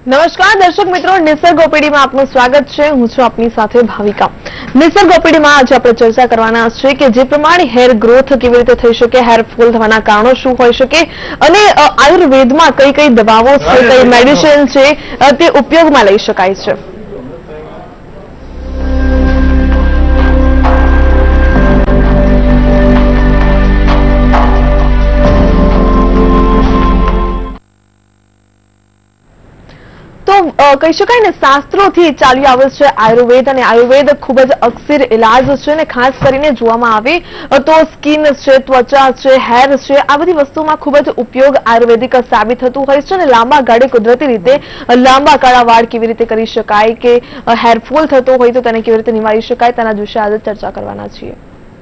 નમસ્કાર દર્શક મિત્રો, નિસર્ગ ઓપીડી માં આપનું સ્વાગત છે। હું છું આપની સાથે ભાવિકા। નિસર્ગ ઓપીડી માં આજે આપણે ચર્ચા કરવાના છે કે જે પ્રમાણે હેર ગ્રોથ કેવી રીતે થઈ શકે, હેર ફોલ થવાના કારણો શું હોઈ શકે અને આયુર્વેદમાં કઈ કઈ દવાઓ છે, કઈ મેડિસિન છે તે ઉપયોગમાં લઈ શકાય છે। કહી શકાય ને શાસ્ત્રોથી ચાલી આવે છે આયુર્વેદ, અને આયુર્વેદ ખૂબ જ અક્ષીર ઇલાજ છે અને ખાસ કરીને જોવામાં આવે તો સ્કિન છે, ત્વચા છે, હેર છે, આ બધી વસ્તુમાં ખૂબ જ ઉપયોગ આયુર્વેદિક સાબિત થતું હોય છે। અને લાંબા ગાળે કુદરતી રીતે લાંબા કાળા વાળ કેવી રીતે કરી શકાય કે હેરફોલ થતો હોય તો તેને કેવી રીતે નિવારી શકાય તેના વિશે આજે ચર્ચા કરવાના છીએ।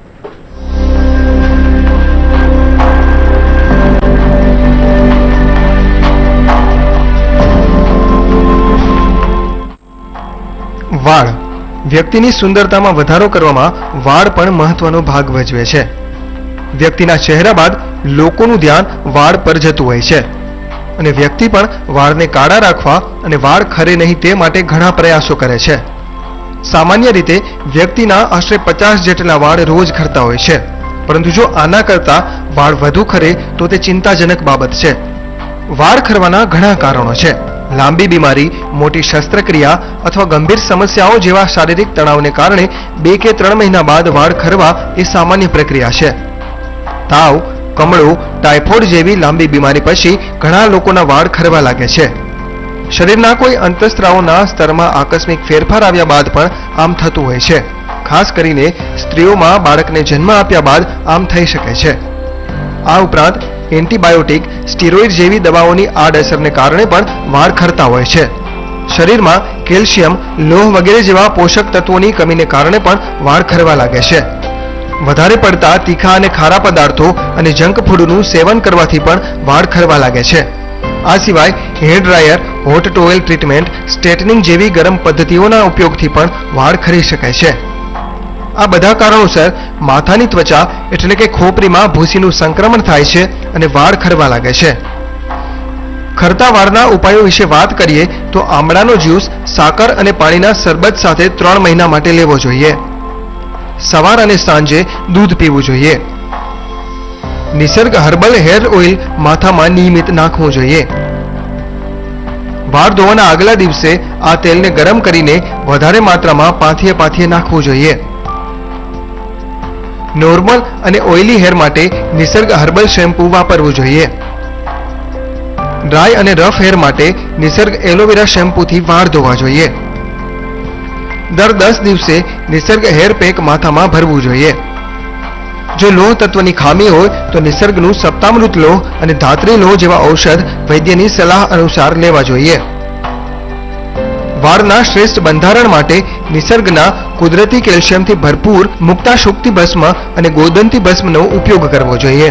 વાળ વ્યક્તિની સુંદરતામાં વધારો કરવામાં વાળ પણ મહત્વનો ભાગ ભજવે છે। વ્યક્તિના ચહેરા બાદ લોકોનું ધ્યાન વાળ પર જતું હોય છે અને વ્યક્તિ પણ વાળને કાળા રાખવા અને વાળ ખરે નહીં તે માટે ઘણા પ્રયાસો કરે છે। સામાન્ય રીતે વ્યક્તિના આશરે 50 જેટલા વાળ રોજ ખરતા હોય છે, પરંતુ જો આના કરતા વાળ વધુ ખરે તો તે ચિંતાજનક બાબત છે। વાળ ખરવાના ઘણા કારણો છે। લાંબી બીમારી, મોટી શસ્ત્રક્રિયા અથવા ગંભીર સમસ્યાઓ જેવા શારીરિક તણાવને કારણે 2 કે 3 મહિના બાદ વાળ ખરવા એ સામાન્ય પ્રક્રિયા છે। તાવ, કમળો, ટાઇફોઇડ જેવી લાંબી બીમારી પછી ઘણા લોકોના વાળ ખરવા લાગે છે। શરીરના કોઈ અંતઃસ્ત્રાવોના સ્તરમાં આકસ્મિક ફેરફાર આવ્યા બાદ પણ આમ થતું હોય છે। ખાસ કરીને સ્ત્રીઓમાં બાળકને જન્મ આપ્યા બાદ આમ થઈ શકે છે। આ ઉપરાંત એન્ટીબાયોટિક, સ્ટીરોઇડ જેવી દવાઓની આડઅસરને કારણે પણ વાળ ખરતા હોય છે। શરીરમાં કેલ્શિયમ, લોહ વગેરે જેવા પોષક તત્વોની કમીને કારણે પણ વાળ ખરવા લાગે છે। વધારે પડતા તીખા અને ખારા પદાર્થો અને જંક ફૂડનું સેવન કરવાથી પણ વાળ ખરવા લાગે છે। આ સિવાય hair dryer, hot towel treatment, straightening જેવી ગરમ પદ્ધતિઓના ઉપયોગથી પણ વાળ ખરી શકાય છે। આ બધા કારણોસર માથાની ત્વચા એટલે કે ખોપરીમાં ભૂસીનું સંક્રમણ થાય છે અને વાળ ખરવા લાગે છે। ખરતા વાળના ઉપાયો વિશે વાત કરીએ તો આમળાનો જ્યુસ સાકર અને પાણીના શરબત સાથે 3 મહિના માટે લેવો જોઈએ। સવાર અને સાંજે દૂધ પીવું જોઈએ। નિસર્ગ હર્બલ હેર ઓઇલ માથામાં નિયમિત નાખવું જોઈએ। વાળ ધોવાના આગલા દિવસે આ તેલને ગરમ કરીને વધારે માત્રામાં પાથીએ નાખવું જોઈએ। નોર્મલ અને ઓઇલી હેર માટે નિસર્ગ હર્બલ શેમ્પૂ વાપરવું જોઈએ। ડ્રાય અને રફ હેર માટે નિસર્ગ એલોવેરા શેમ્પૂથી વાળ ધોવા જોઈએ। દર 10 દિવસે નિસર્ગ હેર પેક માથામાં ભરવું જોઈએ। જો લોહ તત્વની ખામી હોય તો નિસર્ગનું સપ્તામૃત લોહ અને ધાત્રી લોહ જેવા ઔષધ વૈદ્યની સલાહ અનુસાર લેવા જોઈએ। વાળના શ્રેષ્ઠ બંધારણ માટે નિસર્ગના કુદરતી કેલ્શિયમથી ભરપૂર મુક્તાશુક્તિ ભસ્મ અને ગોદંતી ભસ્મનો ઉપયોગ કરવો જોઈએ।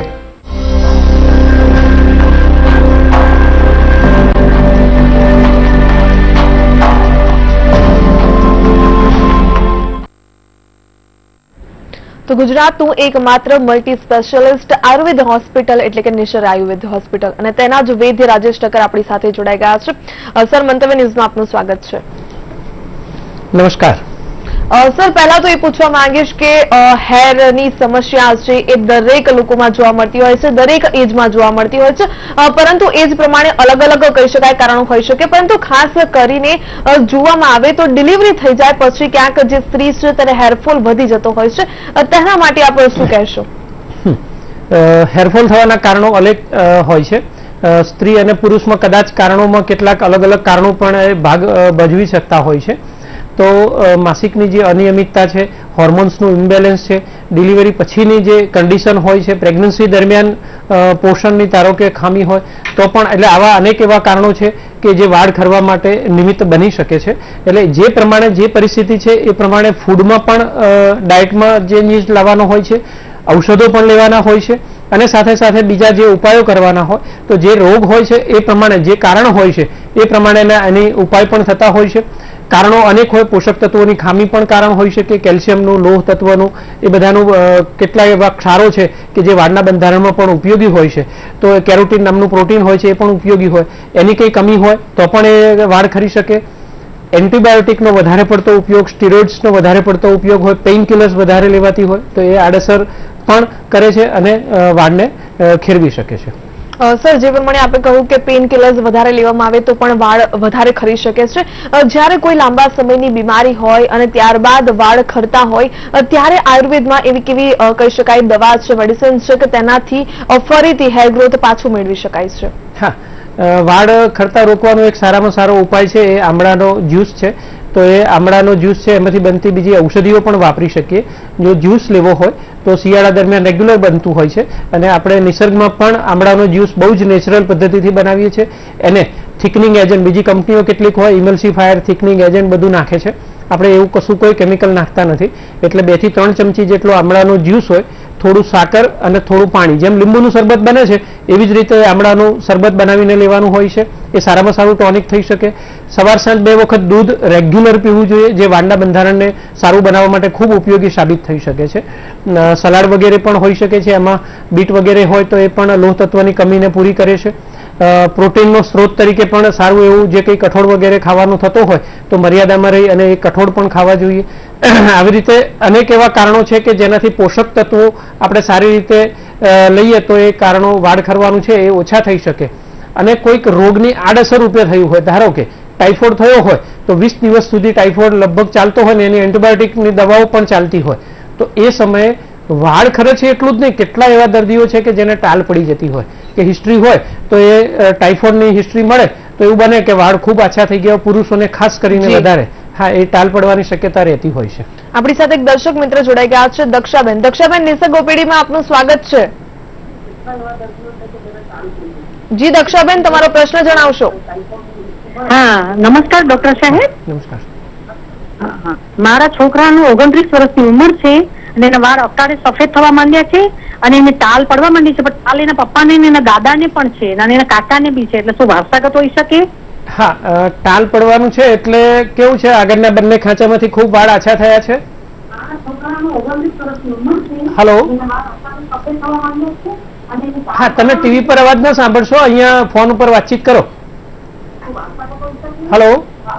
તો ગુજરાતનું એકમાત્ર મલ્ટી સ્પેશિયાલિસ્ટ આયુર્વેદ હોસ્પિટલ એટલે કે નિસર્ગ આયુર્વેદ હોસ્પિટલ અને તેના જ વૈદ્ય રાજેશ ઠક્કર આપણી સાથે જોડાઈ ગયા છે। સર, મંતવ્ય ન્યૂઝમાં આપનું સ્વાગત છે। નમસ્કાર સર, પહેલા તો એ પૂછવા માંગીશ કે હેરની સમસ્યા છે એ દરેક લોકોમાં જોવા મળતી હોય છે, દરેક એજમાં જોવા મળતી હોય છે, પરંતુ એજ પ્રમાણે અલગ અલગ કહી શકાય કારણો હોઈ શકે, પરંતુ ખાસ કરીને જોવામાં આવે તો ડિલિવરી થઈ જાય પછી ક્યાંક જે સ્ત્રી છે તેને હેરફોલ વધી જતો હોય છે, તેના માટે આપણે શું કહેશો? હેરફોલ થવાના કારણો અનેક હોય છે। સ્ત્રી અને પુરુષમાં કદાચ કારણોમાં કેટલાક અલગ અલગ કારણો પણ ભાગ ભજવી શકતા હોય છે। તો માસિકની જે અનિયમિતતા છે, હોર્મોન્સનું ઇમ્બેલેન્સ છે, ડિલિવરી પછીની જે કન્ડિશન હોય છે, પ્રેગ્નન્સી દરમિયાન પોષણની ધારો કે ખામી હોય તો પણ, એટલે આવા અનેક એવા કારણો છે કે જે વાળ ખરવા માટે નિમિત્ત બની શકે છે। એટલે જે પ્રમાણે જે પરિસ્થિતિ છે એ પ્રમાણે ફૂડમાં પણ ડાયટમાં ચેન્જીસ લાવવાનો હોય છે, ઔષધો પણ લેવાના હોય છે અને સાથે સાથે બીજા જે ઉપાયો કરવાના હોય તો જે રોગ હોય છે એ પ્રમાણે જે કારણ હોય છે એ પ્રમાણેના એની ઉપાય પણ થતા હોય છે। કારણો અનેક હોય, પોષક તત્વોની ખામી પણ કારણ હોઈ શકે, કેલ્શિયમનું, લોહ તત્વનું, એ બધાનું કેટલાય એવા ક્ષારો છે કે જે વાળના બંધારણમાં પણ ઉપયોગી હોય છે. તો કેરોટીન નામનું પ્રોટીન હોય છે, એ પણ ઉપયોગી હોય. એની કંઈ કમી હોય તો પણ એ વાળ ખરી શકે. એન્ટીબાયોટિકનો વધારે પડતો ઉપયોગ, સ્ટીરોઇડ્સનો વધારે પડતો ઉપયોગ હોય, પેઇન કિલર્સ વધારે લેવાતી હોય તો એ આડઅસર પણ કરે છે અને વાળને ખેરવી શકે છે. સર, જે પ્રમાણે આપણે કહ્યું કે પેઇન કિલર્સ વધારે લેવામાં આવે તો પણ વાળ વધારે ખરી શકે છે. જ્યારે કોઈ લાંબા સમયની બીમારી હોય અને ત્યારબાદ વાળ ખરતા હોય ત્યારે આયુર્વેદમાં એવી કેવી કહી શકાય દવા છે, મેડિસિન છે કે તેનાથી ફરીથી હેર ગ્રોથ પાછું મેળવી શકાય છે? હા, વાળ ખરતા રોકવાનો એક સારામાં સારો ઉપાય છે એ આમળાનો જ્યુસ છે. તો એ આમળાનો જ્યુસ છે એમાંથી બનતી બીજી ઔષધિઓ પણ વાપરી શકીએ. જો જ્યુસ લેવો હોય તો શિયાળા દરમિયાન રેગ્યુલર બનતું હોય છે અને આપણે નિસર્ગમાં પણ આમળાનો જ્યુસ બહુ જ નેચરલ પદ્ધતિથી બનાવીએ છીએ. એને થિકનિંગ એજન્ટ બીજી કંપનીઓ કેટલીક હોય, ઇમલ્સિફાયર, થિકનિંગ એજન્ટ બધું નાખે છે. આપણે એવું કશું કોઈ કેમિકલ નાખતા નથી. એટલે 2 થી 3 ચમચી જેટલો આમળાનો જ્યુસ હોય, થોડું સાકર અને થોડું પાણી, જેમ લીંબુનું શરબત બને છે એવી જ રીતે આમળાનું શરબત બનાવીને લેવાનું હોય છે. એ સારામાં સારું ટોનિક થઈ શકે. સવાર સાંજ 2 વખત દૂધ રેગ્યુલર પીવું જોઈએ, જે વાળના બંધારણને સારું બનાવવા માટે ખૂબ ઉપયોગી સાબિત થઈ શકે છે. સલાડ વગેરે પણ હોઈ શકે છે, એમાં બીટ વગેરે હોય તો એ પણ લોહ તત્વની કમીને પૂરી કરે છે. પ્રોટીનનો સ્ત્રોત તરીકે પણ સારું એવું જે કંઈ કઠોળ વગેરે ખાવાનું થતો હોય તો મર્યાદામાં રહી અને એ કઠોળ પણ ખાવા જોઈએ. આવી રીતે અનેક એવા કારણો છે કે જેનાથી પોષક તત્વો આપણે સારી રીતે લઈએ તો એ કારણો વાળ ખરવાનું છે એ ઓછા થઈ શકે. અને કોઈક રોગની આડઅસર રૂપે થયું હોય, ધારો કે ટાઇફોઇડ થયો હોય તો 20 દિવસ સુધી ટાઇફોઇડ લગભગ ચાલતો હોય ને એની એન્ટીબાયોટિકની દવાઓ પણ ચાલતી હોય તો એ સમયે વાળ ખરે છે એટલું જ નહીં, કેટલા એવા દર્દીઓ છે કે જેને ટાલ પડી જતી હોય કે હિસ્ટ્રી હોય તો એ ટાઇફોઇડની હિસ્ટ્રી મળે તો એવું બને કે વાળ ખૂબ આછા થઈ ગયા, પુરુષોને ખાસ કરીને વધારે એ ટાલ પડવાની શક્યતા રહેતી હોય છે. આપણી સાથે એક દર્શક મિત્ર જોડાઈ ગયા છે, દક્ષાબેન. દક્ષાબેન, નિસર્ગ ઓપીડીમાં આપનું સ્વાગત છે. જી દક્ષાબેન, તમારો પ્રશ્ન જણાવશો. હા, નમસ્કાર ડોક્ટર સાહેબ. નમસ્કાર. મારા છોકરાનું 29 વર્ષની ઉંમર છે અને એના વાળ અકાળે સફેદ થવા માંડ્યા છે અને એને ટાલ પડવા માંડી છે, પણ ટાલ એના પપ્પાને એના દાદાને પણ છે અને એના કાકાને બી છે, એટલે શું વારસાગત હોઈ શકે? હા, ટાલ પડવાનું છે એટલે કેવું છે, આગળના બંને ખાંચામાંથી ખૂબ વાળ આછા થયા છે. હેલો, હા, તમે ટીવી પર અવાજ ન સાંભળશો, અહીંયા ફોન ઉપર વાતચીત કરો. હેલો,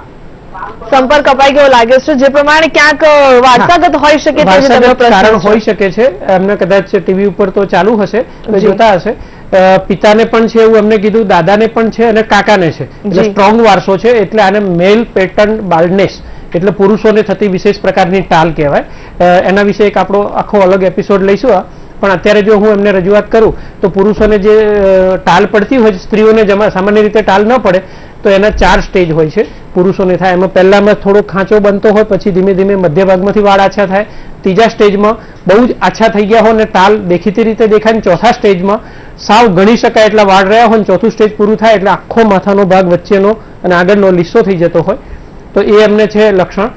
સંપર્ક કપાઈ ગયો લાગે છે. જે પ્રમાણે ક્યાંક વારસાગત હોઈ શકે કારણ હોઈ શકે છે. એમને કદાચ ટીવી ઉપર તો ચાલુ હશે, જોતા હશે. પિતાને પણ છે એવું એમને કીધું, દાદાને પણ છે અને કાકાને છે, એટલે સ્ટ્રોંગ વારસો છે. એટલે આને મેલ પેટર્ન બાલ્ડનેસ એટલે પુરુષોને થતી વિશેષ પ્રકારની ટાલ કહેવાય. એના વિશે એક આપણો આખો અલગ એપિસોડ લઈશું. પણ અત્યારે જો હું એમને રજૂઆત કરું તો પુરુષોને જે ટાલ પડતી હોય, સ્ત્રીઓને સામાન્ય રીતે ટાલ ન પડે તો એના 4 સ્ટેજ હોય છે. પુરુષોને થાય એમાં પહેલામાં થોડો ખાંચો બનતો હોય, પછી ધીમે ધીમે મધ્ય ભાગમાંથી વાળ આછા થાય, ત્રીજા સ્ટેજમાં બહુ જ આછા થઈ ગયા હોય અને ટાલ દેખીતી રીતે દેખાય, ચોથા સ્ટેજમાં સાવ ગણી શકાય એટલા વાળ રહ્યા હોય, ચોથું સ્ટેજ પૂરું થાય એટલે આખો માથાનો ભાગ વચ્ચેનો અને આગળનો લીસો થઈ જતો હોય. તો એ એમને છે લક્ષણ.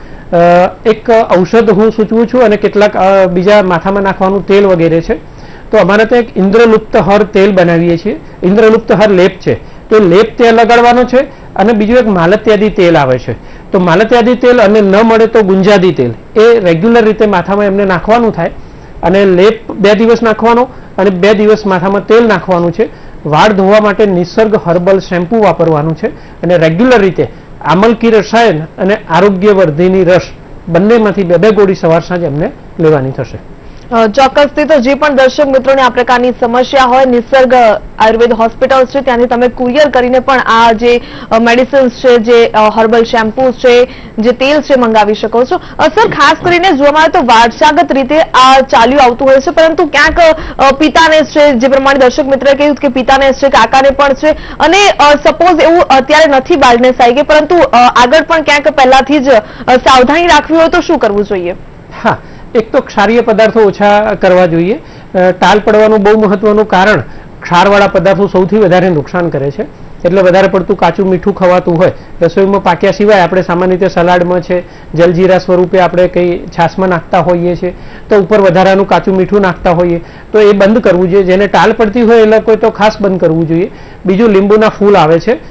એક ઔષધ હું સૂચવું છું અને કેટલાક બીજા માથામાં નાખવાનું તેલ વગેરે છે. તો અમારે ત્યાં એક ઇન્દ્રલુપ્ત હર તેલ બનાવીએ છીએ, ઇન્દ્રલુપ્ત હર લેપ છે. તો લેપ તેલ લગાડવાનો છે અને બીજું એક માલત્યાદી તેલ આવે છે. તો માલત્યાદી તેલ અને ન મળે તો ગુંજાદી તેલ એ રેગ્યુલર રીતે માથામાં એમને નાખવાનું થાય અને લેપ 2 દિવસ નાખવાનો અને 2 દિવસ માથામાં તેલ નાખવાનું છે. વાળ ધોવા માટે નિસર્ગ હર્બલ શેમ્પુ વાપરવાનું છે અને રેગ્યુલર રીતે આમલકી રસાયણ અને આરોગ્યવર્ધિની રસ બંનેમાંથી 2 ગોળી સવાર સાંજ એમને લેવાની થશે. ચોક્કસથી. તો જે પણ દર્શક મિત્રોને આ પ્રકારની સમસ્યા હોય, નિસર્ગ આયુર્વેદ હોસ્પિટલ છે ત્યાંથી તમે કુરિયર કરીને પણ આ જે મેડિસિન્સ છે, જે હર્બલ શેમ્પુ છે, જે તેલ છે મંગાવી શકો છો. સર, ખાસ કરીને જોવામાં આવે તો વારસાગત રીતે આ ચાલ્યું આવતું હોય છે, પરંતુ ક્યાંક પિતાને છે, જે પ્રમાણે દર્શક મિત્રએ કહ્યું કે પિતાને છે, કાકાને પણ છે, અને સપોઝ એવું અત્યારે નથી બાળનેસ આવી ગઈ, પરંતુ આગળ પણ ક્યાંક પહેલાથી જ સાવધાની રાખવી હોય તો શું કરવું જોઈએ? હા, એક તો ક્ષારીય પદાર્થો ઓછા કરવા જોઈએ. ટાલ પડવાનું બહુ મહત્વનું કારણ ક્ષારવાળા પદાર્થો સૌથી વધારે નુકસાન કરે છે. એટલે વધારે પડતું કાચું મીઠું ખવાતું હોય, રસોઈમાં પાક્યા સિવાય આપણે સામાન્ય રીતે સલાડમાં છે, જલજીરા સ્વરૂપે આપણે કંઈ છાશમાં નાખતા હોઈએ છીએ તો ઉપર વધારાનું કાચું મીઠું નાખતા હોઈએ તો એ બંધ કરવું જોઈએ. જેને ટાલ પડતી હોય એ લોકોએ તો ખાસ બંધ કરવું જોઈએ. બીજું લીંબુના ફૂલ આવે છે,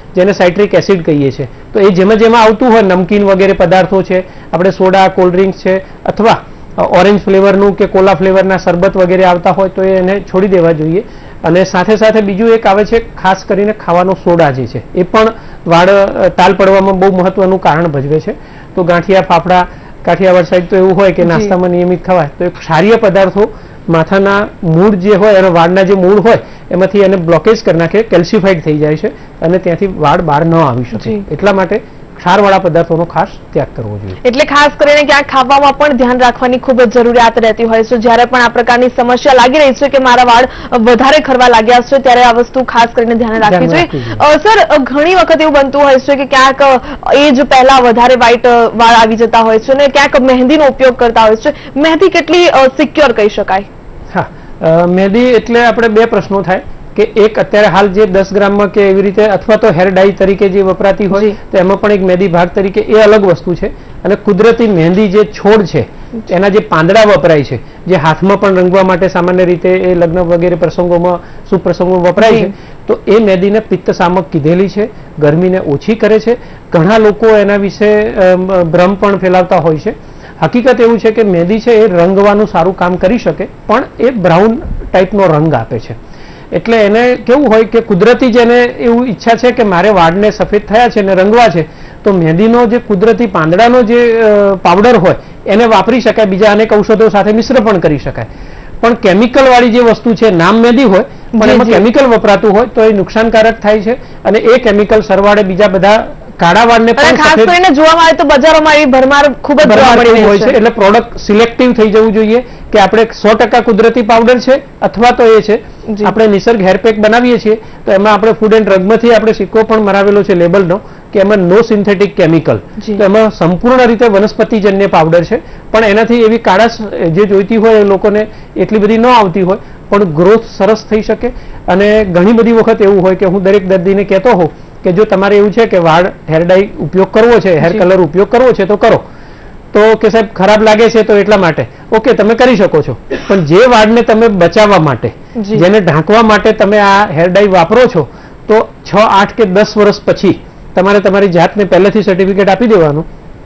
જેને સાઇટ્રિક એસિડ કહીએ છીએ. તો એ જેમાં આવતું હોય નમકીન વગેરે પદાર્થો છે, આપણે સોડા, કોલ્ડ ડ્રિંક્સ છે, અથવા ઓરેન્જ ફ્લેવરનું કે કોલા ફ્લેવરના શરબત વગેરે આવતા હોય તો એને છોડી દેવા જોઈએ. અને સાથે સાથે બીજું એક આવે છે ખાસ કરીને ખાવાનો સોડા જે છે એ પણ વાળ તાલ પડવામાં બહુ મહત્વનું કારણ ભજવે છે. તો ગાંઠિયા, ફાફડા, કાઠિયાવાડ સાઈડ તો એવું હોય કે નાસ્તામાં નિયમિત ખવાય તો એ ક્ષારીય પદાર્થો માથાના મૂળ જે હોય અને વાળના જે મૂળ હોય એમાંથી એને બ્લોકેજ કરી નાખે, કેલ્સિફાઈડ થઈ જાય છે અને ત્યાંથી વાળ બહાર ન આવી શકે. એટલા માટે ક્ષારવાળા પદાર્થોનો ખાસ ત્યાગ કરવો જોઈએ. એટલે ખાસ કરીને ક્યાંક ખાવામાં પણ ધ્યાન રાખવાની ખૂબ જ જરૂરિયાત રહેતી હોય છે. જ્યારે પણ આ પ્રકારની સમસ્યા લાગી રહી છે કે મારા વાળ વધારે ખરવા લાગ્યા છે ત્યારે આ વસ્તુ ખાસ કરીને ધ્યાન રાખવી જોઈએ. સર, ઘણી વખત એવું બનતું હોય છે કે ક્યાંક એજ પહેલા વધારે વ્હાઈટ વાળ આવી જતા હોય છે અને ક્યાંક મહેંદીનો ઉપયોગ કરતા હોય છે. મહેંદી કેટલી સિક્યોર કહી શકાય? હા, મહેંદી એટલે આપણે બે પ્રશ્નો થાય કે એક અત્યારે હાલ જે 10 ગ્રામમાં કે એવી રીતે અથવા તો હેર ડાઈ તરીકે જે વપરાતી હોય તો એમાં પણ એક મહેંદી ભાગ તરીકે એ અલગ વસ્તુ છે. અને કુદરતી મહેંદી જે છોડ છે એના જે પાંદડા વપરાય છે, જે હાથમાં પણ રંગવા માટે સામાન્ય રીતે એ લગ્ન વગેરે પ્રસંગોમાં, શુભ પ્રસંગોમાં વપરાય છે, તો એ મહેંદીને પિત્ત શામક કીધેલી છે, ગરમીને ઓછી કરે છે. ઘણા લોકો એના વિશે ભ્રમ પણ ફેલાવતા હોય છે. હકીકત એવું છે કે મહેંદી છે એ રંગવાનું સારું કામ કરી શકે પણ એ બ્રાઉન ટાઈપનો રંગ આપે છે. એટલે એને કેવું હોય કે કુદરતી જેને એવું ઈચ્છા છે કે મારે વાળને સફેદ થયા છે ને રંગવા છે તો મહેંદીનો જે કુદરતી પાંદડાનો જે પાવડર હોય એને વાપરી શકાય, બીજા અનેક ઔષધો સાથે મિશ્ર પણ કરી શકાય. પણ કેમિકલ વાળી જે વસ્તુ છે, નામ મહેંદી હોય પણ એમાં કેમિકલ વપરાતું હોય તો એ નુકસાનકારક થાય છે અને એ કેમિકલ સરવાળે બીજા બધા કાળા વાળને પણ ખાસ કરીને જોવામાં આવે તો બજારોમાં એવી ભરમાર ખૂબ જ જોવા મળી રહી છે. એટલે પ્રોડક્ટ સિલેક્ટિવ થઈ જવું જોઈએ કે આપણે 100% કુદરતી પાવડર છે અથવા તો એ છે આપણે નિસર્ગ હેર પેક બનાવીએ છીએ તો એમાં આપણે ફૂડ એન્ડ ડ્રગમાંથી આપણે સિક્કો પણ મરાવેલો છે લેબલનો કે એમાં નો સિન્થેટિક કેમિકલ. તો એમાં સંપૂર્ણ રીતે વનસ્પતિજન્ય પાવડર છે પણ એનાથી એવી કાળાશ જે જોઈતી હોય એ લોકોને એટલી બધી ન આવતી હોય પણ ગ્રોથ સરસ થઈ શકે. અને ઘણી બધી વખત એવું હોય કે હું દરેક દર્દીને કહેતો હોઉં કે જો તમારે એવું છે કે વાળ હેર ડાઈ ઉપયોગ કરવો છે, હેર કલર ઉપયોગ કરવો છે તો કરો. તો કે સાહેબ ખરાબ લાગે છે તો એટલા માટે ઓકે તમે કરી શકો છો, પણ જે વાળને તમે બચાવવા માટે, જેને ઢાંકવા માટે તમે આ હેર ડાઈ વાપરો છો તો 6, 8 કે 10 વર્ષ પછી તમારે તમારી જાતને પહેલેથી સર્ટિફિકેટ આપી દેવાનું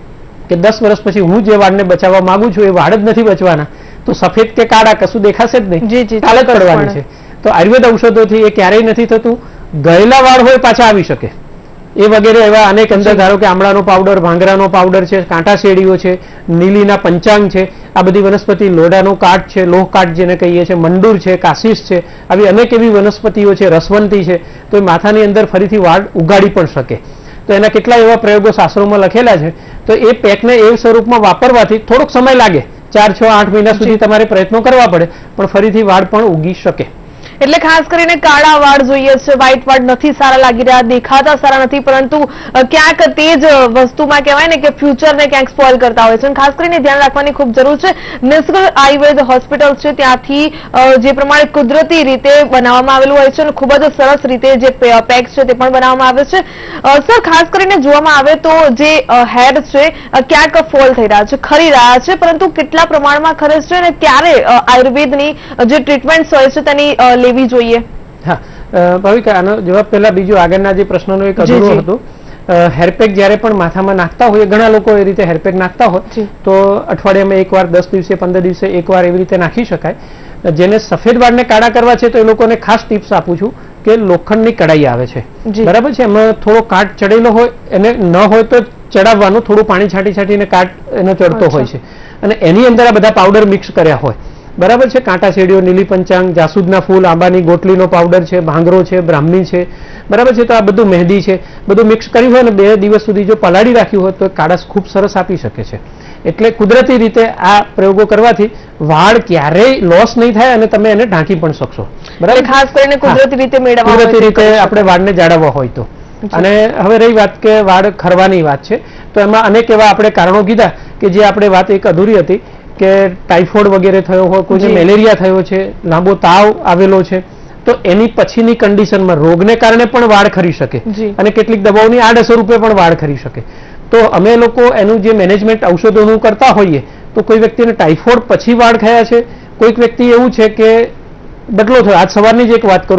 કે 10 વર્ષ પછી હું જે વાળને બચાવવા માંગુ છું એ વાળ જ નથી બચવાના તો સફેદ કે કાળા કશું દેખાશે જ નહીં, કાલે જ પડવાની છે. તો આયુર્વેદ ઔષધોથી એ ક્યારેય નથી થતું. ગયેલા વાળ હોય પાછા આવી શકે એ વગેરે એવા અનેક અંદર ધારો કે આમળાનો પાવડર, ભાંગરાનો પાવડર છે, કાંટા શેરડીઓ છે, નીલીના પંચાંગ છે, આ બધી વનસ્પતિ, લોડાનો કાટ છે, લોહ કાટ જેને કહીએ છીએ, મંડૂર છે, કાશીસ છે, આવી અનેક એવી વનસ્પતિઓ છે, રસવંતી છે, તો એ માથાની અંદર ફરીથી વાળ ઉગાડી પણ શકે. તો એના કેટલા એવા પ્રયોગો શાસ્ત્રોમાં લખેલા છે. તો એ પેકને એ સ્વરૂપમાં વાપરવાથી થોડોક સમય લાગે, 4, 6, 8 મહિના સુધી તમારે પ્રયત્નો કરવા પડે પણ ફરીથી વાળ પણ ઉગી શકે. એટલે ખાસ કરીને કાળા વાળ જોઈએ છે, વ્હાઈટ વાળ નથી સારા લાગી રહ્યા, દેખાતા સારા નથી, પરંતુ ક્યાંક તે જ વસ્તુમાં કહેવાય ને કે ફ્યુચરને ક્યાંક સ્પોઇલ કરતા હોય છે. ખાસ કરીને ધ્યાન રાખવાની ખૂબ જરૂર છે. નિસર્ગ આયુર્વેદ હોસ્પિટલ છે ત્યાંથી જે પ્રમાણે કુદરતી રીતે બનાવવામાં આવેલું હોય છે અને ખૂબ જ સરસ રીતે જે પેક છે તે પણ બનાવવામાં આવે છે. સર, ખાસ કરીને જોવામાં આવે તો જે હેર છે ક્યાંક ફોલ થઈ રહ્યા છે, ખરી રહ્યા છે, પરંતુ કેટલા પ્રમાણમાં ખરે છે અને ક્યારે આયુર્વેદની જે ટ્રીટમેન્ટ હોય છે તેની લેવી જોઈએ? હા ભાવિક, આનો જવાબ પહેલા બીજું આગળના જે પ્રશ્નનો એક અધૂરો હતો. હેરપેક જ્યારે પણ માથામાં નાખતા હોય, ઘણા લોકો એ રીતે હેરપેક નાખતા હોય તો અઠવાડિયામાં એકવાર, 10 દિવસે, 15 દિવસે એકવાર એવી રીતે નાખી શકાય. જેને સફેદ વાળને કાળા કરવા છે તો એ લોકોને ખાસ ટિપ્સ આપું છું કે લોખંડની કડાઈ આવે છે, બરાબર છે, એમાં થોડો કાટ ચડેલો હોય, એને ન હોય તો ચડાવવાનું, થોડું પાણી છાંટી છાંટીને કાટ એનો ચડતો હોય છે અને એની અંદર આ બધા પાવડર મિક્સ કર્યા હોય, બરાબર છે. કાંટા શેરડીઓ, નીલી પંચાંગ, જાસૂદના ફૂલ, આંબાની ગોટલીનો પાવડર છે, ભાંગરો છે, બ્રાહ્મી છે, બરાબર છે. તો આ બધું મહેંદી છે, બધું મિક્સ કર્યું હોય ને 2 દિવસ સુધી જો પલાળી રાખ્યું હોય તો કાળાશ ખૂબ સરસ આપી શકે છે. એટલે કુદરતી રીતે આ પ્રયોગો કરવાથી વાળ ક્યારેય લોસ નહીં થાય અને તમે એને ઢાંકી પણ શકશો, બરાબર. ખાસ કરીને કુદરતી રીતે મેળવવા, કુદરતી રીતે આપણે વાળને જાળવવા હોય તો. અને હવે રહી વાત કે વાળ ખરવાની વાત છે તો એમાં અનેક એવા આપણે કારણો કીધા કે જે આપણે વાત એક અધૂરી હતી કે ટાઇફોઇડ વગેરે થયો હોય, કોઈને મેલેરિયા થયો છે, લાંબો તાવ આવેલો છે, તો એની પછીની કન્ડિશનમાં રોગને કારણે પણ વાળ ખરી શકે અને કેટલીક દવાઓની આડઅસર રૂપે પણ વાળ ખરી શકે. તો અમે લોકો એનું જે મેનેજમેન્ટ ઔષધોનું કરતા હોઈએ તો કોઈ વ્યક્તિને ટાઇફોઇડ પછી વાળ ખર્યા છે, કોઈક વ્યક્તિ એવું છે કે બદલો થયો. આજ સવારની જ એક વાત કરું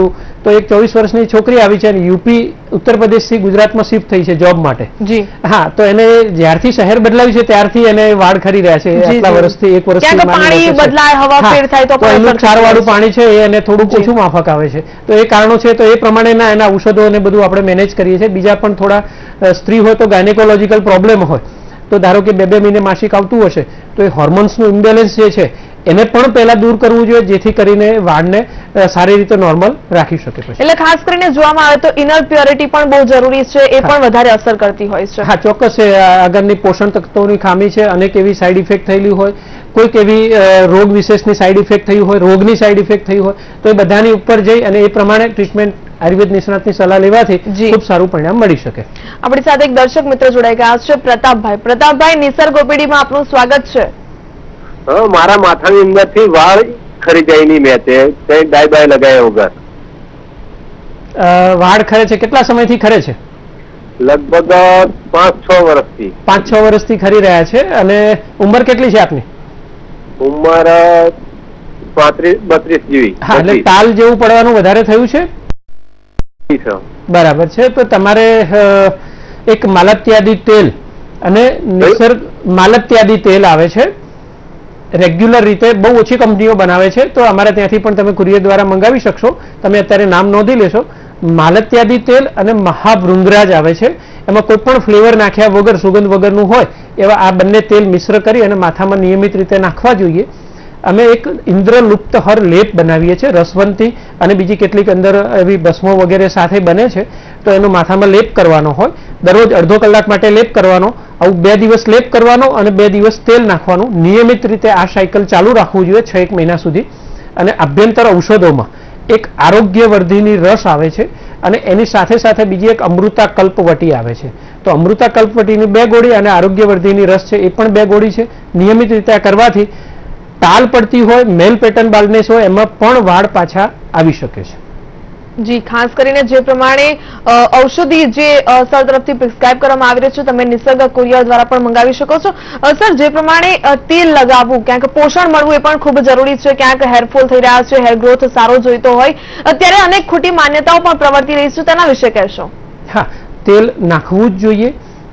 તો એક 24 વર્ષની છોકરી આવી છે અને યુપી ઉત્તર પ્રદેશથી ગુજરાતમાં શિફ્ટ થઈ છે જોબ માટે. હા, તો એને જ્યારથી શહેર બદલાવ્યું છે ત્યારથી એને વાળ ખરી રહ્યા છે આટલા વર્ષથી, 1 વર્ષથી. પાણી બદલાય, હવા ફેર થાય તો એનું ક્ષારવાળું પાણી છે એને થોડુંક ઓછું માફક આવે છે. તો એ કારણો છે, તો એ પ્રમાણેના એના ઔષધો અને બધું આપણે મેનેજ કરીએ છીએ. બીજા પણ થોડા સ્ત્રી હોય તો ગાયનેકોલોજીકલ પ્રોબ્લેમ હોય, તો ધારો કે 2 મહિને માસિક આવતું હશે તો એ હોર્મોન્સનું ઇમ્બેલેન્સ જે છે એને પણ પહેલા દૂર કરવું જોઈએ, જેથી કરીને વાળને સારી રીતે નોર્મલ રાખી શકે. એટલે ખાસ કરીને જોવામાં આવે તો ઇનર પ્યોરિટી પણ બહુ જરૂરી છે, એ પણ વધારે અસર કરતી હોય છે. હા, ચોક્કસ છે. આગળની પોષણ તત્વોની ખામી છે, અનેક એવી સાઈડ ઇફેક્ટ થયેલી હોય, કોઈક એવી રોગ વિશેષની સાઈડ ઇફેક્ટ થઈ હોય, રોગની સાઈડ ઇફેક્ટ થઈ હોય, તો એ બધાની ઉપર જઈ અને એ પ્રમાણે ટ્રીટમેન્ટ આયુર્વેદ નિષ્ણાતની સલાહ લેવાથી ખૂબ સારું પરિણામ મળી શકે. આપણી સાથે એક દર્શક મિત્ર જોડાઈ ગયા છે, પ્રતાપભાઈ. પ્રતાપભાઈ, નિસર્ગ ઓપીડીમાં આપનું સ્વાગત છે. મારા માથાની અંદરથી વાળ ખરી જાય નહીં, મેં તે ડાય બાય લગાવ્યા વગર. વાળ ખરે છે, કેટલા સમયથી ખરે છે? લગભગ 5-6 વર્ષથી. 5-6 વર્ષથી ખરી રહ્યા છે. અને ઉંમર કેટલી છે આપની? ઉંમર 32 જેવી. હા, એટલે તાલ જેવું પડવાનું વધારે થયું છે. બરાબર છે. તો તમારે એક માલત્યાદી તેલ અને નિસર્ગ માલત્યાદી તેલ આવે છે, રેગ્યુલર રીતે બહુ ઓછી કંપનીઓ બનાવે છે, તો અમારે ત્યાંથી પણ તમે કુરિયર દ્વારા મંગાવી શકશો. તમે અત્યારે નામ નોંધી લેશો. માલત્યાદી તેલ અને મહાભૃંગરાજ આવે છે, એમાં કોઈ પણ ફ્લેવર નાખ્યા વગર, સુગંધ વગરનું હોય એવા આ બંને તેલ મિશ્ર કરી અને માથામાં નિયમિત રીતે નાખવા જોઈએ. અમે એક ઇન્દ્રલુપ્ત હર લેપ બનાવીએ છીએ, રસવંતી અને બીજી કેટલીક અંદર એવી ભસ્મો વગેરે સાથે બને છે, તો એનો માથામાં લેપ કરવાનો હોય. દરરોજ અડધો કલાક માટે લેપ કરવાનો, આવું 2 દિવસ લેપ કરવાનો અને 2 દિવસ તેલ નાખવાનું. નિયમિત રીતે આ સાયકલ ચાલુ રાખવું જોઈએ 6-1 મહિના સુધી. અને આભ્યંતર ઔષધોમાં એક આરોગ્યવર્ધિની રસ આવે છે અને એની સાથે સાથે બીજી એક અમૃતા કલ્પવટી આવે છે. તો અમૃતા કલ્પવટીની 2 ગોળી અને આરોગ્યવર્ધિની રસ છે એ પણ 2 ગોળી છે. નિયમિત રીતે આ કરવાથી તાલ પડતી હોય, મેલ પેટર્ન બાલ્ડનેસ હોય, એમાં પણ વાળ પાછા આવી શકે છે. જી, ખાસ કરીને જે પ્રમાણે ઔષધિ જે સર તરફથી પ્રિસ્ક્રાઇબ કરવામાં આવી રહ્યું છે, તમે નિસર્ગ કુરિયર દ્વારા પણ મંગાવી શકો છો. સર, જે પ્રમાણે તેલ લગાવવું, ક્યાંક પોષણ મળવું એ પણ ખૂબ જરૂરી છે, ક્યાંક હેરફોલ થઈ રહ્યા છે, હેર ગ્રોથ સારો જોઈતો હોય, અત્યારે અનેક ખોટી માન્યતાઓ પણ પ્રવર્તી રહી છે, તેના વિશે કહેશો? હા, તેલ નાખવું જ જોઈએ.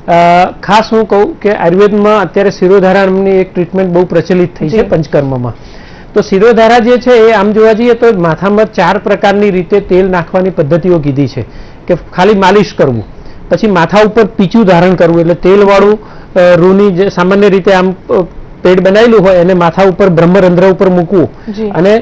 ખાસ હું કહું કે આયુર્વેદમાં અત્યારે શિરોધારાની એક ટ્રીટમેન્ટ બહુ પ્રચલિત થઈ છે પંચકર્મમાં. તો શિરોધારા જે છે એ આમ જોવા જઈએ તો માથામાં 4 પ્રકારની રીતે તેલ નાખવાની પદ્ધતિઓ કીધી છે. કે ખાલી માલિશ કરવું, પછી માથા ઉપર પીચું ધારણ કરવું, એટલે તેલવાળું રૂની જે સામાન્ય રીતે આમ પેડ બનાવેલું હોય એને માથા ઉપર બ્રહ્મરંધ્ર ઉપર મૂકવું અને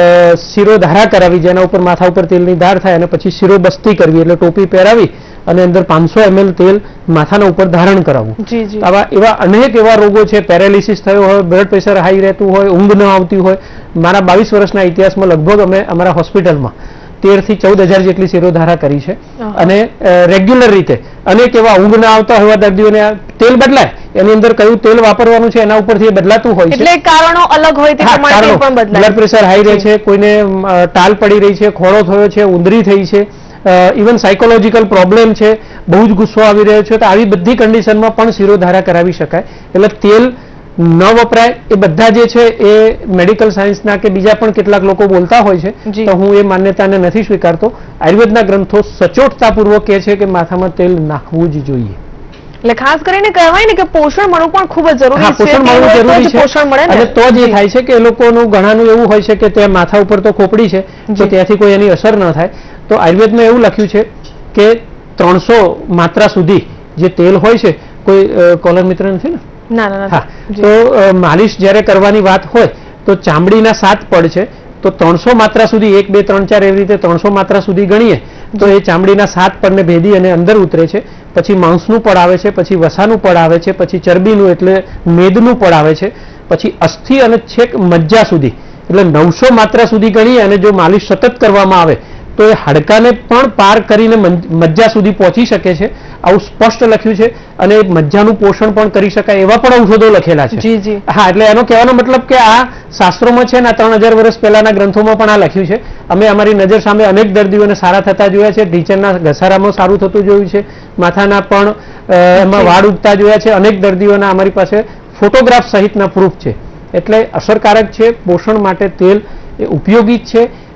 શિરોધારા કરાવી, જેના ઉપર માથા ઉપર તેલની ધાર થાય, અને પછી શિરોબસ્તી કરવી, એટલે ટોપી પહેરાવી અને અંદર 500 ml તેલ માથાના ઉપર ધારણ કરાવવું. આવા એવા અનેક એવા રોગો છે, પેરાલિસિસ થયો હોય, બ્લડ પ્રેશર હાઈ રહેતું હોય, ઊંઘ ન આવતી હોય. મારા 22 વર્ષના ઇતિહાસમાં લગભગ અમે અમારા હોસ્પિટલમાં 13 થી 14,000 જેટલી શિરોધારા કરી છે. અને રેગ્યુલર રીતે અનેક એવા ઊંઘ ના આવતા હોય દર્દીઓને તેલ બદલાય, એની અંદર કયું તેલ વાપરવાનું છે એના ઉપરથી બદલાતું હોય છે. એટલે કારણો અલગ હોય તે પ્રમાણે પણ બદલાય. બ્લડ પ્રેશર હાઈ રહે છે, કોઈને ટાલ પડી રહી છે, ખોળો થયો છે, ઉંદરી થઈ છે, ઇવન સાયકોલોજીકલ પ્રોબ્લેમ છે, બહુ જ ગુસ્સો આવી રહ્યો છે, તો આવી બધી કન્ડિશનમાં પણ શિરોધારા કરાવી શકાય. એટલે તેલ ન વપરાય એ બધા જે છે એ મેડિકલ સાયન્સના કે બીજા પણ કેટલાક લોકો બોલતા હોય છે, તો હું એ માન્યતાને નથી સ્વીકારતો. આયુર્વેદના ગ્રંથો સચોટતાપૂર્વક કહે છે કે માથામાં તેલ નાખવું જ જોઈએ. એટલે ખાસ કરીને કહેવાય ને કે પોષણ મળવું પણ ખૂબ જ જરૂરી છે. પોષણ મળવું જરૂરી છે, પોષણ મળે અને તો જ એ થાય છે કે એ લોકોનું ઘણાનું એવું હોય છે કે ત્યાં માથા ઉપર તો ખોપડી છે, તો ત્યાંથી કોઈ એની અસર ન થાય. તો આયુર્વેદમાં એવું લખ્યું છે કે 300 માત્રા સુધી જે તેલ હોય છે, કોઈ કોલર મિત્ર નથી ને? ના. તો માલિશ જ્યારે કરવાની વાત હોય તો ચામડીના 7 પડ છે, તો 300 માત્રા સુધી 1, 2, 3, 4 એવી રીતે 300 માત્રા સુધી ગણીએ તો એ ચામડીના 7 પડને ભેદી અને અંદર ઉતરે છે. પછી માંસનું પડ આવે છે, પછી વસાનું પડ આવે છે, પછી ચરબીનું એટલે મેદનું પડ આવે છે, પછી અસ્થિ અને છેક મજ્જા સુધી, એટલે 900 માત્રા સુધી ગણીએ અને જો માલિશ સતત કરવામાં આવે તો એ હાડકાને પણ પાર કરીને મજ્જા સુધી પહોંચી શકે છે. આવું સ્પષ્ટ લખ્યું છે. અને મજ્જાનું પોષણ પણ કરી શકાય એવા પણ ઔષધો લખેલા છે. હા, એટલે એનો કહેવાનો મતલબ કે આ શાસ્ત્રોમાં છે ને 3000 વર્ષ પહેલાના ગ્રંથોમાં પણ આ લખ્યું છે. અમે અમારી નજર સામે અનેક દર્દીઓને સારા થતા જોયા છે, ટીચરના ઘસારામાં સારું થતું જોયું છે, માથાના પણ એમાં વાળ ઉગતા જોયા છે. અનેક દર્દીઓના અમારી પાસે ફોટોગ્રાફ સહિતના પ્રૂફ છે. એટલે અસરકારક છે. પોષણ માટે તેલ એ ઉપયોગી છે.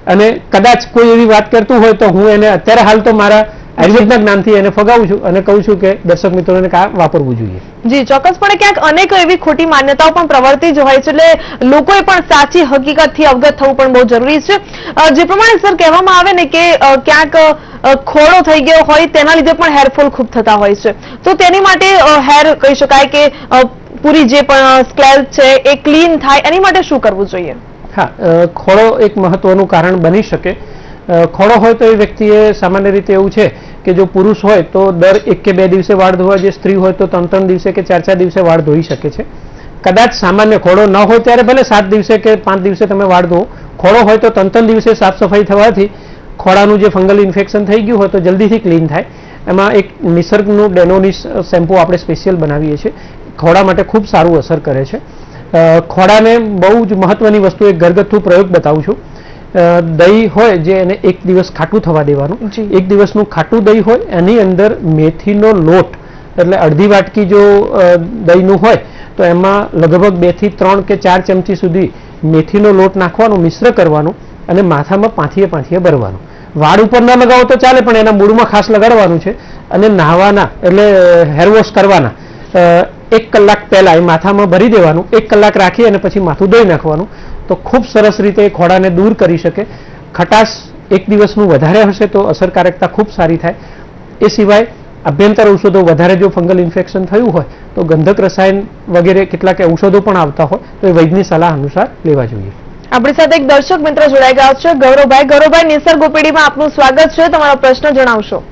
અને કદાચ કોઈ એવી વાત કરતું હોય તો હું એને અત્યારે હાલ તો મારા આયુર્વેદના જ્ઞાનથી એને ફગાવું છું અને કહું છું કે દર્શક મિત્રોને આ વાપરવું જોઈએ. જી, ચોક્કસપણે ક્યાંક અનેક એવી ખોટી માન્યતાઓ પણ પ્રવર્તી જ હોય છે, એટલે લોકોએ પણ સાચી હકીકતથી અવગત થવું પણ બહુ જરૂરી છે. જે પ્રમાણે સર કહેવામાં આવે ને કે ક્યાંક ખોડો થઈ ગયો હોય તેના લીધે પણ હેરફોલ ખૂબ થતા હોય છે, તો તેની માટે હેર કહી શકાય કે પૂરી જે પણ સ્કેલ્પ છે એ ક્લીન થાય એની માટે શું કરવું જોઈએ? હા, ખોડો એક મહત્વનું કારણ બની શકે. ખોડો હોય તો એ વ્યક્તિએ સામાન્ય રીતે એવું છે કે જો પુરુષ હોય તો દર 1 કે 2 દિવસે વાળ ધોવા, જે સ્ત્રી હોય તો 3 દિવસે કે 4 દિવસે વાળ ધોઈ શકે છે. કદાચ સામાન્ય ખોડો ન હોય ત્યારે ભલે 7 દિવસે કે 5 દિવસે તમે વાળ ધો. ખોડો હોય તો 3 દિવસે સાફ સફાઈ થવાથી ખોડાનું જે ફંગલ ઇન્ફેક્શન થઈ ગયું હોય તો જલ્દીથી ક્લીન થાય. એમાં એક નિસર્ગનું ડેનોનિસ શેમ્પુ આપણે સ્પેશિયલ બનાવીએ છીએ, ખોડા માટે ખૂબ સારું અસર કરે છે. ખોડાને બહુ જ મહત્વની વસ્તુ એક ઘરગથ્થુ પ્રયોગ બતાવું છું. દહીં હોય જે એને 1 દિવસ ખાટું થવા દેવાનું. 1 દિવસનું ખાટું દહીં હોય એની અંદર મેથીનો લોટ એટલે અડધી વાટકી જો દહીંનું હોય તો એમાં લગભગ 2 થી 3 કે 4 ચમચી સુધી મેથીનો લોટ નાખવાનો, મિશ્ર કરવાનું અને માથામાં પાંથીએ ભરવાનું. વાળ ઉપર ન લગાવો તો ચાલે પણ એના મૂળમાં ખાસ લગાડવાનું છે. અને નહાવાના એટલે હેરવોશ કરવાના 1 કલાક પહેલા એ માથામાં ભરી દેવાનું, 1 કલાક રાખી અને પછી માથું ધોઈ નાખવાનું, તો ખૂબ સરસ રીતે ખોડાને દૂર કરી શકે. ખટાશ 1 દિવસનું વધારે હશે તો અસરકારકતા ખૂબ સારી થાય. એ સિવાય અભ્યંતર ઔષધો વધારે જો ફંગલ ઇન્ફેક્શન થયું હોય તો ગંધક રસાયણ વગેરે કેટલાક ઔષધો પણ આવતા હોય તો એ વૈદ્યની સલાહ અનુસાર લેવા જોઈએ. આપણી સાથે એક દર્શક મિત્ર જોડાઈ ગયા છે, ગૌરવભાઈ. ગૌરવભાઈ, નિસર્ગ ઓપીડીમાં આપનું સ્વાગત છે, તમારો પ્રશ્ન જણાવશો.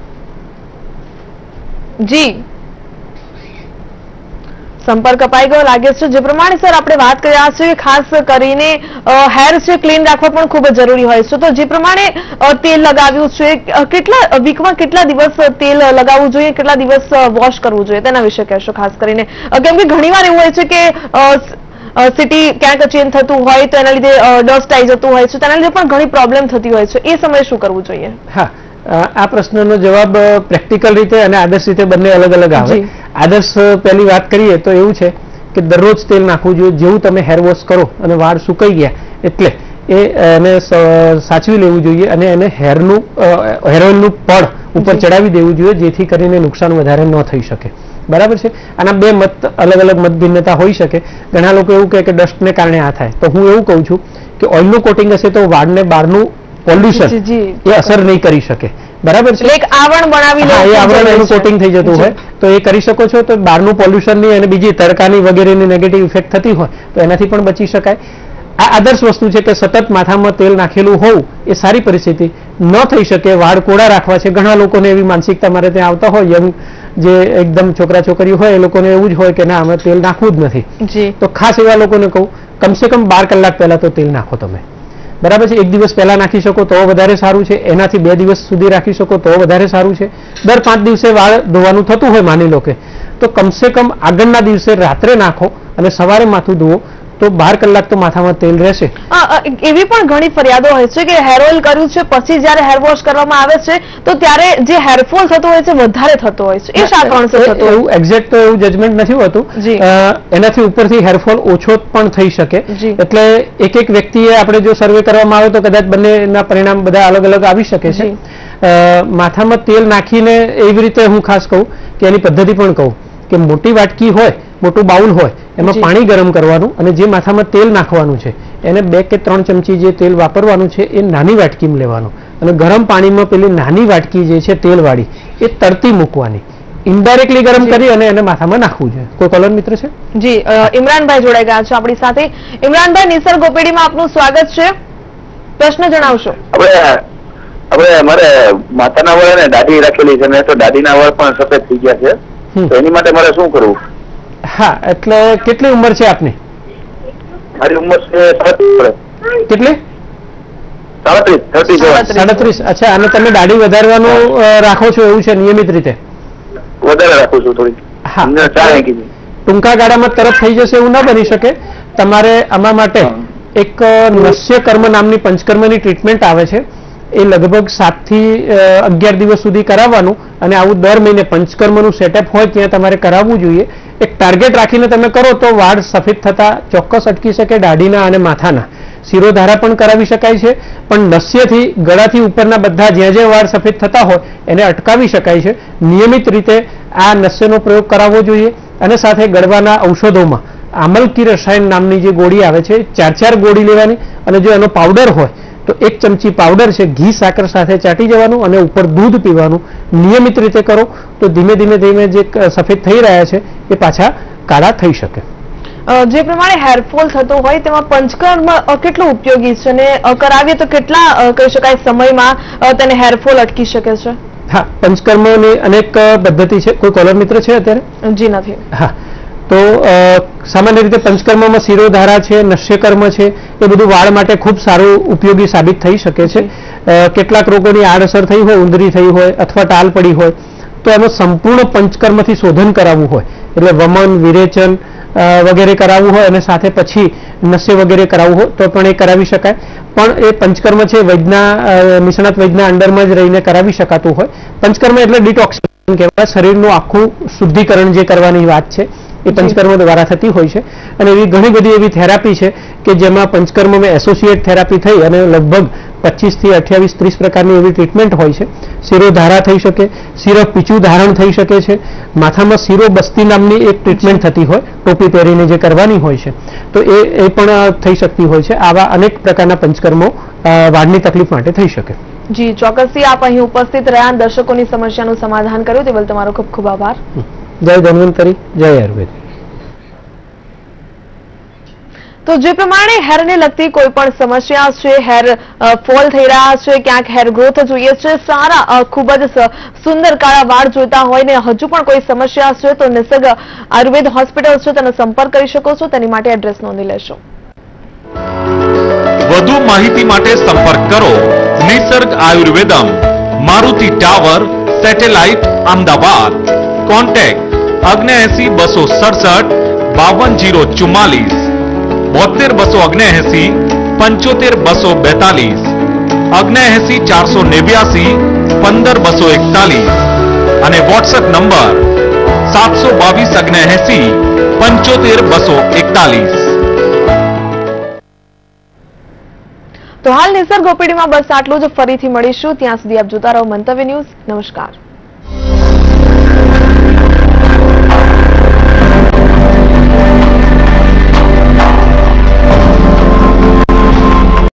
જી, સંપર્ક અપાઈ ગયો લાગે છે. જે પ્રમાણે સર આપણે વાત કરી રહ્યા છીએ ખાસ કરીને હેર છે ક્લીન રાખવા પણ ખૂબ જ જરૂરી હોય છે, તો જે પ્રમાણે તેલ લગાવ્યું છે કેટલા વીકમાં કેટલા દિવસ તેલ લગાવવું જોઈએ, કેટલા દિવસ વોશ કરવું જોઈએ તેના વિશે કહેશો ખાસ કરીને? કેમ કે ઘણીવાર એવું હોય છે કે સિટી ક્યાંક ચેન્જ થતું હોય તો એના લીધે ડસ્ટ આવી જતું હોય છે, તેના લીધે પણ ઘણી પ્રોબ્લેમ થતી હોય છે, એ સમયે શું કરવું જોઈએ? હા, આ પ્રશ્નનો જવાબ પ્રેક્ટિકલ રીતે અને આદર્શ રીતે બંને અલગ અલગ આવે. આદર્શ પહેલી વાત કરીએ તો એવું છે કે દરરોજ તેલ નાખવું જોઈએ. જેવું તમે હેર વોશ કરો અને વાળ સુકાઈ ગયા એટલે એને સાચવી લેવું જોઈએ અને એને હેર ઓઇલનું પડ ઉપર ચડાવી દેવું જોઈએ, જેથી કરીને નુકસાન વધારે ન થઈ શકે. બરાબર છે. આના બે અલગ અલગ મત ભિન્નતા હોઈ શકે. ઘણા લોકો એવું કહે કે ડસ્ટને કારણે આ થાય, તો હું એવું કહું છું કે ઓઇલનું કોટિંગ હશે તો વાળને બહારનું પોલ્યુશન એ અસર નહીં કરી શકે. બરાબર છે. એક આવરણ બનાવી લે, એ આવરણ એનું કોટિંગ થઈ જતું હોય તો એ કરી શકો છો. તો બહારનું પોલ્યુશન ની અને બીજી તડકાની વગેરેની નેગેટિવ ઇફેક્ટ થતી હોય તો એનાથી પણ બચી શકાય. આ આદર્શ વસ્તુ છે કે સતત માથામાં તેલ નાખેલું હોવું એ સારી પરિસ્થિતિ. ન થઈ શકે વાળ કોડા રાખવા છે. ઘણા લોકોને એવી માનસિકતા મારે ત્યાં આવતા હોય, યંગ જે એકદમ છોકરા છોકરી હોય એ લોકોને એવું જ હોય કે ના અમે તેલ નાખવું જ નથી. તો ખાસ એવા લોકોને કહું કમસે કમ 12 કલાક પહેલા તો તેલ નાખો તમે. બરાબર છે. 1 દિવસ પહેલા નાખી શકો તો વધારે સારું છે. એનાથી 2 દિવસ સુધી રાખી શકો તો વધારે સારું છે. દર 5 દિવસે વાળ ધોવાનું થતું હોય માની લો કે, તો કમસે કમ આગળના દિવસે રાત્રે નાખો અને સવારે માથું ધોવો તો 12 કલાક તો માથામાં તેલ રહેશે. એવી પણ ઘણી ફરિયાદો હોય છે કે હેર ઓઇલ કર્યું છે પછી જયારે હેર વોશ કરવામાં આવે છે તો ત્યારે જે હેરફોલ થતો હોય છે વધારે થતો હોય છે. એ શા કારણસર થતું? એવું એક્ઝેક્ટ તો એવું જજમેન્ટ નથી હોતું. એનાથી ઉપરથી હેરફોલ ઓછો પણ થઈ શકે. એટલે એક વ્યક્તિએ આપણે જો સર્વે કરવામાં આવે તો કદાચ બંનેના પરિણામ બધા અલગ અલગ આવી શકે છે. માથામાં તેલ નાખીને એવી રીતે હું ખાસ કહું કે એની પદ્ધતિ પણ કહું કે મોટી વાટકી હોય, મોટું બાઉલ હોય, એમાં પાણી ગરમ કરવાનું અને જે માથામાં તેલ નાખવાનું છે એને 2 કે 3 ચમચી જે તેલ વાપરવાનું છે એ નાની વાટકીમાં લેવાનું અને ગરમ પાણીમાં પેલી નાની વાટકી જે છે તેલવાળી એ તરતી મૂકવાની. ઇનડાયરેક્ટલી ગરમ કરી અને એને માથામાં નાખવું જોઈએ. કોઈ કોલર મિત્ર છે? જી, ઇમરાનભાઈ જોડાઈ ગયા છે આપણી સાથે. ઇમરાનભાઈ, નિસર્ગ ઓપીડીમાં આપનું સ્વાગત છે, પ્રશ્ન જણાવશો. હવે મારે માથાના વાળ ને દાઢી રાખેલી છે ને તો દાઢીના વાળ પણ સફેદ થઈ ગયા છે, તો એની માટે મારે શું કરવું? હા, એટલે કેટલી ઉંમર છે આપની? મારી ઉંમર છે 37. કેટલી? 37. અચ્છા, અને તમે દાઢી વધારવાનું રાખો છો એવું છે નિયમિત રીતે? વધારે રાખું છું થોડી. હા, ટૂંકા ગાળામાં તરત થઈ જશે એવું ના બની શકે. તમારે આમાં માટે એક નસ્ય કર્મ નામની પંચકર્મની ટ્રીટમેન્ટ આવે છે. એ લગભગ 7 થી 11 દિવસ સુધી કરાવવાનું અને આવું દર મહિને પંચકર્મનું સેટઅપ હોય ત્યાં તમારે કરાવવું જોઈએ. એક ટાર્ગેટ રાખીને તમે કરો તો વાળ સફેદ થતા ચોક્કસ અટકી શકે, દાઢીના અને માથાના. શિરોધારા પણ કરાવી શકાય છે, પણ નસ્યથી ગળાથી ઉપરના બધા જ્યાં વાળ સફેદ થતા હોય એને અટકાવી શકાય છે. નિયમિત રીતે આ નસ્યનો પ્રયોગ કરાવવો જોઈએ. અને સાથે ગળવાના ઔષધોમાં આમલકી રસાયણ નામની જે ગોળી આવે છે 4 ગોળી લેવાની, અને જો એનો પાવડર હોય તો 1 ચમચી પાવડર છે ઘી સાકર સાથે ચાટી જવાનું અને ઉપર દૂધ પીવાનું. નિયમિત રીતે કરો તો ધીમે ધીમે જે સફેદ થઈ રહ્યા છે એ પાછા કાળા થઈ શકે. જે પ્રમાણે હેરફોલ થતો હોય તેમાં પંચકર્મ કેટલું ઉપયોગી છે અને કરાવીએ તો કેટલા કહી શકાય સમયમાં તેને હેરફોલ અટકી શકે છે? હા, પંચકર્મની અનેક પદ્ધતિ છે. કોઈ કોલર મિત્ર છે અત્યારે? જી નથી. હા, તો સામાન્ય રીતે પંચકર્મમાં શિરોધારા છે, નશ્યકર્મ છે, એ બધું વાળ માટે ખૂબ સારું ઉપયોગી સાબિત થઈ શકે છે. કેટલાક રોગોની આડઅસર થઈ હોય, ઉંદરી થઈ હોય અથવા ટાલ પડી હોય તો એમાં સંપૂર્ણ પંચકર્મથી શોધન કરાવવું હોય, એટલે વમન, વિરેચન વગેરે કરાવવું હોય અને સાથે પછી નસ્ય વગેરે કરાવવું હોય તો પણ એ કરાવી શકાય. પણ એ પંચકર્મ છે નિષ્ણાત વૈદ્યના અંડરમાં જ રહીને કરાવી શકાતું હોય. પંચકર્મ એટલે ડિટોક્સિફિકેશન કહેવાય, શરીરનું આખું શુદ્ધિકરણ જે કરવાની વાત છે એ પંચકર્મ દ્વારા થતી હોય છે. અને એવી ઘણી બધી એવી થેરાપી છે કે જેમાં પંચકર્મમાં એસોસિએટ થેરાપી થઈ અને લગભગ 25 થી 28 30 પ્રકારની એવી ટ્રીટમેન્ટ હોય છે. શિરોધારા થઈ શકે, શિરો પીછું ધારણ થઈ શકે છે, માથામાં શિરો બસ્તી નામની એક ટ્રીટમેન્ટ થતી હોય ટોપી પહેરીને જે કરવાની હોય છે તો એ પણ થઈ શકતી હોય છે. આવા અનેક પ્રકારના પંચકર્મો વાળની તકલીફ માટે થઈ શકે. જી ચોક્કસથી આપ અહીં ઉપસ્થિત રહ્યા, દર્શકોની સમસ્યાનું સમાધાન કર્યું તે બદલ તમારો ખૂબ ખૂબ આભાર. જય ધન્વંતરી, જય આયુર્વેદ. તો જે પ્રમાણે હેરને લગતી કોઈ પણ સમસ્યા છે, હેર ફોલ થઈ રહ્યા છે, ક્યાંક હેર ગ્રોથ જોઈએ છે, સારા ખૂબ જ સુંદર કાળા વાળ જોઈતા હોય ને હજુ પણ કોઈ સમસ્યા છે તો નિસર્ગ આયુર્વેદ હોસ્પિટલ છે તેનો સંપર્ક કરી શકો છો. તેની માટે એડ્રેસ નોંધી લેશો. વધુ માહિતી માટે સંપર્ક કરો Nisarg Ayurvedam, Maruti tower, Satellite, Ahmedabad. Contact 79 267 52 044 72 279 242 15 241 અને વોટ્સએપ નંબર 722 79 75 241. તો હાલ નિસર્ગ ઓપીડીમાં બસ આટલું જ. ફરીથી મળીશું, ત્યાં સુધી આપ જોતા રહો મંતવ્ય ન્યૂઝ. નમસ્કાર.